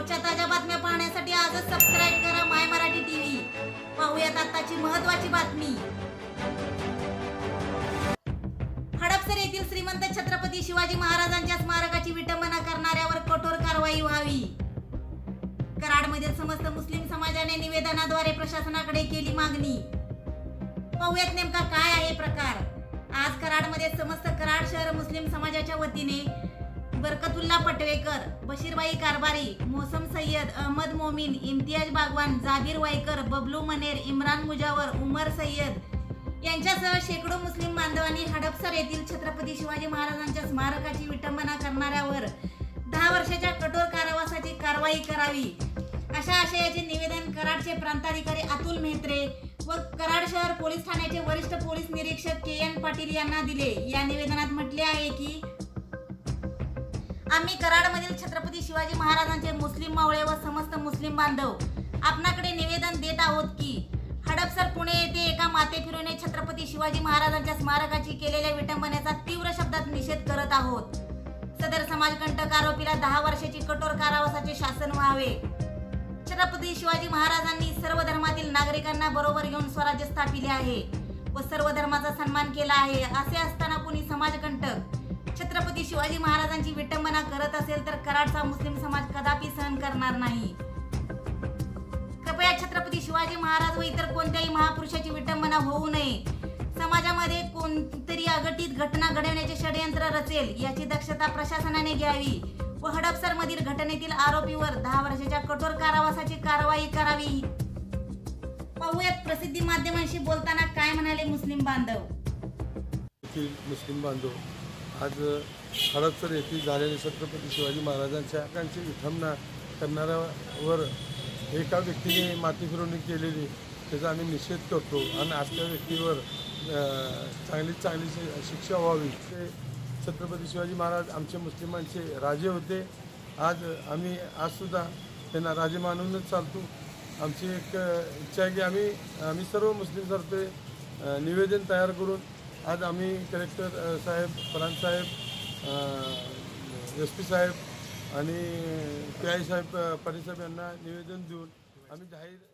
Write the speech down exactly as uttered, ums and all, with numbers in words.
रोजच्या ताज्या बातम्या पाहण्यासाठी आजच सबस्क्राईब करा माय मराठी टीव्ही। पाहूयात आताची महत्त्वाची बातमी। हडपसर येथील श्रीमंत छत्रपती शिवाजी महाराजांच्या स्मारकाची विटंबना करणाऱ्यावर कठोर कारवाई व्हावी। कराडमधील समस्त मुस्लिम समाजाने निवेदनाद्वारे प्रशासनाकडे केली मागणी। पाहूयात नेमका काय आहे प्रकार। आज कराडमध्ये समस्त कराड शहर मुस्लिम समाजाच्या वतीने बरकतुल्ला पटवेकर, बशीरबाई कारभारी, मोसम सय्यद, अहमद मोमीन, इम्तियाज बागवान, जागीर वायकर, बबलू मनेर, इम्रान मुजावर, उमर सय्यद यांच्यासह शेकडो मुस्लिम बांधवांनी हडपसर येथील छत्रपती शिवाजी महाराजांच्या स्मारकाची विटंबना करणाऱ्यावर दहा वर्षाच्या कठोर कारावासाची कारवाई करावी अशा आशयाचे निवेदन कराडचे प्रांताधिकारी अतुल मेहत्रे व कराड शहर पोलीस ठाण्याचे वरिष्ठ पोलीस निरीक्षक के एन पाटील यांना दिले। या निवेदनात म्हटले आहे की आम्ही कराडमधील छत्रपती शिवाजी महाराजांचे मुस्लिम मावळे व समस्त मुस्लिम बांधव आपणाकडे निवेदन देत आहोत की हडपसर पुणे येथे एका माथेफिरूने छत्रपती शिवाजी महाराजांच्या स्मारकाची केलेल्या विटंबनेचा तीव्र शब्दात निषेध करत आहोत। सदर समाजकंटक आरोपीला दहा वर्षाची कठोर कारावासाचे शासन व्हावे। छत्रपती शिवाजी महाराजांनी सर्व धर्मातील नागरिकांना बरोबर घेऊन स्वराज्य स्थापिले आहे व सर्व धर्माचा सन्मान केला आहे। असे असताना कुणी समाजकंटक छत्रपती शिवाजी महाराजांची विटंबना करत असेल तर कराडचा मुस्लिम समाज कदापि सहन करणार नाही। कृपया छत्रपती शिवाजी महाराज व इतर कोणत्याही महापुरुषाची विटंबना होऊ नये। समाजामध्ये कोणतरी अघटित घटना घडवण्याचे षडयंत्र रचेल याची दक्षता प्रशासनाने घ्यावी व हडपसर मधील घटनेतील आरोपीवर दहा वर्षाच्या कठोर कारावासाची कारवाई करावी। पाहूयात प्रसिद्धी माध्यमांशी बोलताना काय म्हणाले मुस्लिम बांधव। मुस्लिम बांधव आज हडपसर येथे झालेल्या छत्रपती शिवाजी महाराजांच्या कांची विटंबना करणाऱ्यावर एका व्यक्तीने माथेफिरवणी केलेली त्याचा आम्ही निषेध करतो आणि अशा व्यक्तीवर चांगली चांगली शिक्षा व्हावी। ते छत्रपती शिवाजी महाराज आमचे मुस्लिमांचे राजे होते। आज आम्ही आजसुद्धा त्यांना राजे मानूनच चालतो। आमची एक इच्छा आहे की आम्ही आम्ही सर्व मुस्लिम तर्फे निवेदन तयार करून आज आम्ही कलेक्टर साहेब, प्रांत साहेब, एस पी साहेब आणि पी आय साहेब, पाटील साहेब यांना निवेदन देऊन आम्ही जाहीर